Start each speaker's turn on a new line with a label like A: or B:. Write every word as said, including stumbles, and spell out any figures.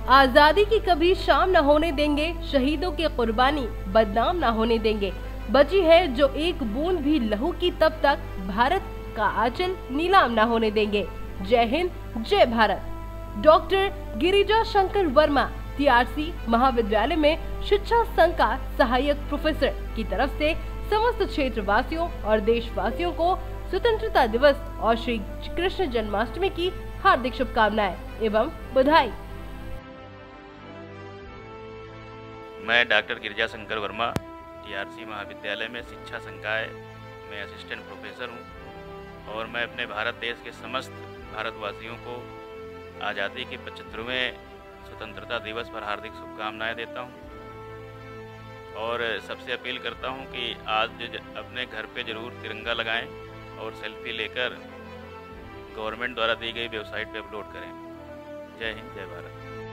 A: आजादी की कभी शाम न होने देंगे, शहीदों की कुर्बानी बदनाम न होने देंगे। बची है जो एक बूंद भी लहू की तब तक भारत का आंचल नीलाम न होने देंगे। जय हिंद, जय भारत। डॉक्टर गिरिजा शंकर वर्मा टीआरसी महाविद्यालय में शिक्षा संघ का सहायक प्रोफेसर की तरफ से समस्त क्षेत्रवासियों और देशवासियों को स्वतंत्रता दिवस और श्री कृष्ण जन्माष्टमी की हार्दिक शुभकामनाएं एवं बधाई।
B: मैं डॉक्टर गिरिजा शंकर वर्मा टीआरसी महाविद्यालय में शिक्षा संकाय में असिस्टेंट प्रोफेसर हूँ और मैं अपने भारत देश के समस्त भारतवासियों को आज़ादी के पचहत्तरवें स्वतंत्रता दिवस पर हार्दिक शुभकामनाएं देता हूँ और सबसे अपील करता हूँ कि आज अपने घर पे ज़रूर तिरंगा लगाएं और सेल्फी लेकर गवर्नमेंट द्वारा दी गई वेबसाइट पे अपलोड करें। जय हिंद, जय भारत।